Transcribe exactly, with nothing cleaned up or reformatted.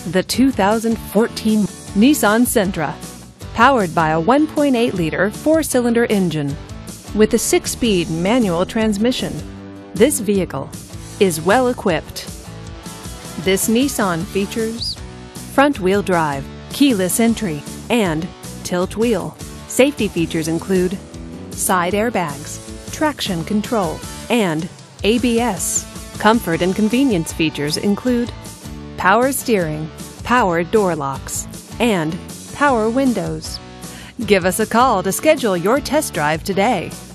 The two thousand fourteen Nissan Sentra, powered by a one point eight liter four-cylinder engine with a six-speed manual transmission. This vehicle is well equipped. This Nissan features front-wheel drive, keyless entry, and tilt wheel. Safety features include side airbags, traction control, and A B S. Comfort and convenience features include power steering, power door locks, and power windows. Give us a call to schedule your test drive today.